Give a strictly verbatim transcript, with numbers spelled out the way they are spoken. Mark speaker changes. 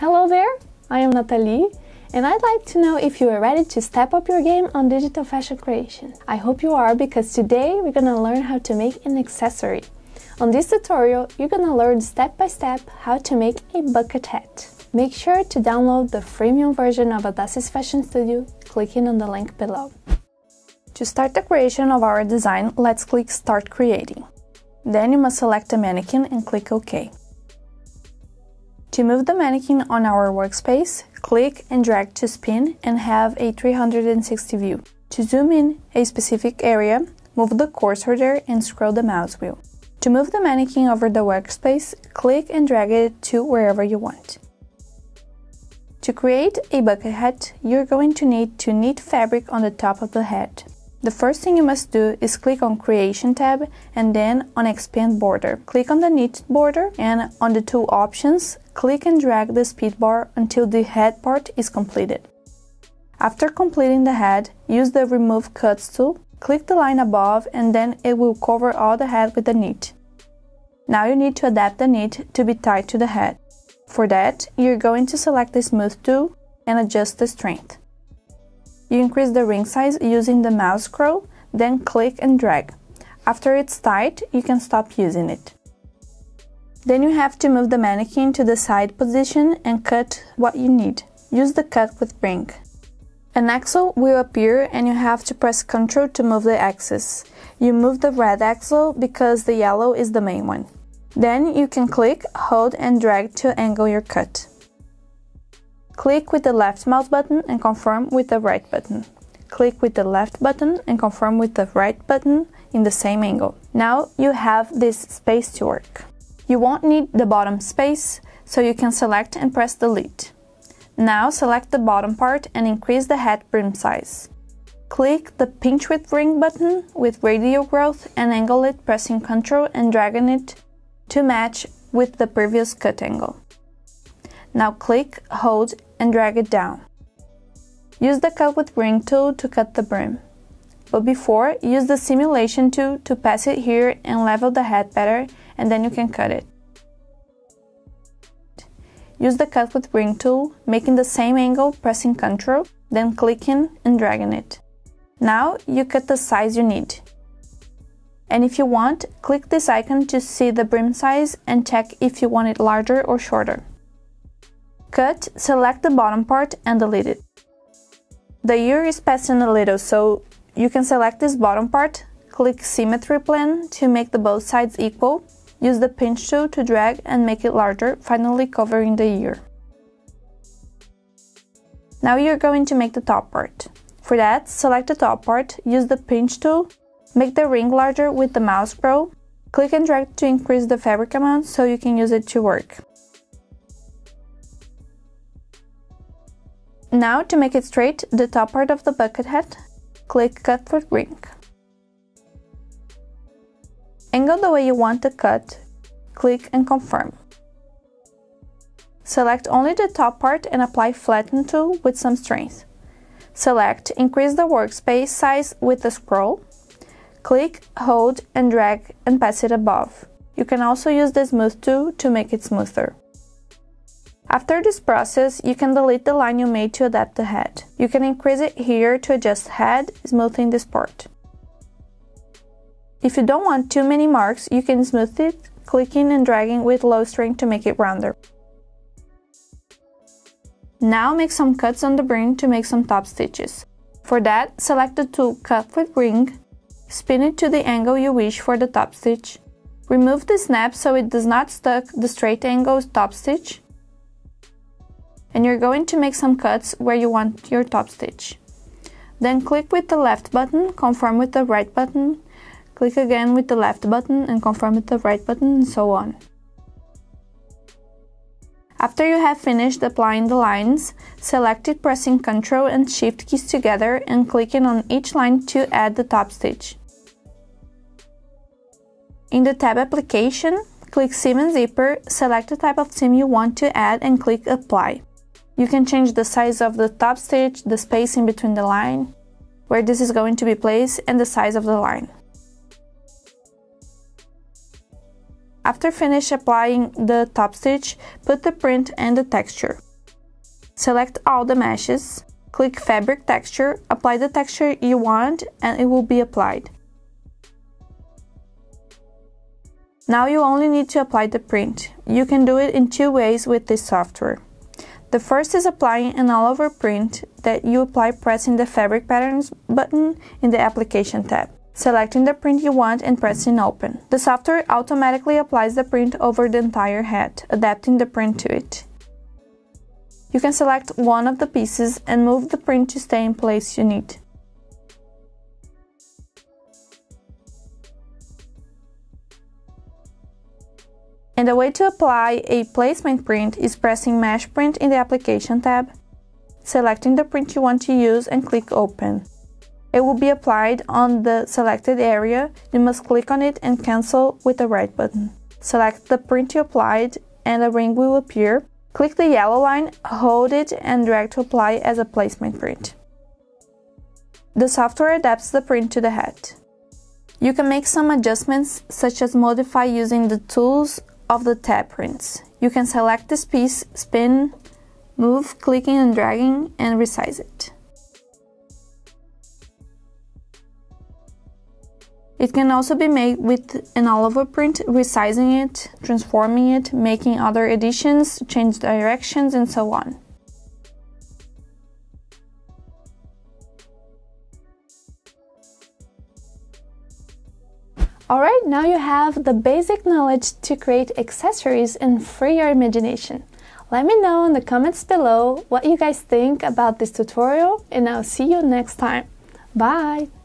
Speaker 1: Hello there, I am Nathalie, and I'd like to know if you are ready to step up your game on digital fashion creation. I hope you are, because today we're gonna learn how to make an accessory. On this tutorial, you're gonna learn step by step how to make a bucket hat. Make sure to download the freemium version of Audacious Fashion Studio, clicking on the link below. To start the creation of our design, let's click Start Creating. Then you must select a mannequin and click OK. To move the mannequin on our workspace, click and drag to spin and have a three hundred sixty view. To zoom in a specific area, move the cursor there and scroll the mouse wheel. To move the mannequin over the workspace, click and drag it to wherever you want. To create a bucket hat, you're going to need to knit fabric on the top of the hat. The first thing you must do is click on Creation tab and then on Expand Border. Click on the knit border and on the two options, click and drag the speed bar until the head part is completed. After completing the head, use the Remove Cuts tool, click the line above and then it will cover all the head with the knit. Now you need to adapt the knit to be tied to the head. For that, you're going to select the Smooth tool and adjust the strength. You increase the ring size using the mouse scroll, then click and drag. After it's tight, you can stop using it. Then you have to move the mannequin to the side position and cut what you need. Use the cut with ring. An axle will appear and you have to press Ctrl to move the axis. You move the red axle because the yellow is the main one. Then you can click, hold and drag to angle your cut. Click with the left mouse button and confirm with the right button. Click with the left button and confirm with the right button in the same angle. Now you have this space to work. You won't need the bottom space, so you can select and press Delete. Now select the bottom part and increase the hat brim size. Click the Pinch with Ring button with radial growth and angle it, pressing Ctrl and dragging it to match with the previous cut angle. Now click, hold and drag it down. Use the Cut with Ring tool to cut the brim. But before, use the Simulation tool to pass it here and level the hat better, and then you can cut it. Use the Cut with Ring tool, making the same angle, pressing Ctrl, then clicking and dragging it. Now you cut the size you need. And if you want, click this icon to see the brim size and check if you want it larger or shorter. Cut, select the bottom part and delete it. The ear is passing a little, so you can select this bottom part, click Symmetry Plan to make the both sides equal, use the pinch tool to drag and make it larger, finally covering the ear. Now you're going to make the top part. For that, select the top part, use the pinch tool, make the ring larger with the mouse scroll, click and drag to increase the fabric amount so you can use it to work. Now, to make it straight, the top part of the bucket hat, click Cut with Ring. Angle the way you want the cut, click and confirm. Select only the top part and apply Flatten tool with some strength. Select Increase the workspace size with the scroll, click, hold and drag and pass it above. You can also use the Smooth tool to make it smoother. After this process, you can delete the line you made to adapt the head. You can increase it here to adjust head, smoothing this part. If you don't want too many marks, you can smooth it, clicking and dragging with low strength to make it rounder. Now make some cuts on the brim to make some top stitches. For that, select the tool Cut with Ring, spin it to the angle you wish for the top stitch. Remove the snap so it does not stuck the straight angle top stitch. And you're going to make some cuts where you want your top stitch. Then click with the left button, confirm with the right button, click again with the left button and confirm with the right button, and so on. After you have finished applying the lines, select it pressing Ctrl and Shift keys together and clicking on each line to add the top stitch. In the tab Application, click Seam and Zipper, select the type of seam you want to add and click Apply. You can change the size of the top stitch, the spacing between the line, where this is going to be placed, and the size of the line. After finish applying the top stitch, put the print and the texture.
Speaker 2: Select all the meshes, click Fabric Texture, apply the texture you want, and it will be applied. Now you only need to apply the print. You can do it in two ways with this software. The first is applying an all-over print that you apply pressing the Fabric Patterns button in the Application tab, selecting the print you want and pressing Open. The software automatically applies the print over the entire head, adapting the print to it. You can select one of the pieces and move the print to stay in place you need. And the way to apply a placement print is pressing Mesh Print in the Application tab, selecting the print you want to use and click Open. It will be applied on the selected area. You must click on it and cancel with the right button. Select the print you applied and a ring will appear. Click the yellow line, hold it and drag to apply as a placement print. The software adapts the print to the head. You can make some adjustments, such as modify using the tools of the tab prints. You can select this piece, spin, move, clicking and dragging, and resize it. It can also be made with an all-over print, resizing it, transforming it, making other additions, change directions, and so on.
Speaker 1: Alright, now you have the basic knowledge to create accessories and free your imagination. Let me know in the comments below what you guys think about this tutorial, and I'll see you next time. Bye!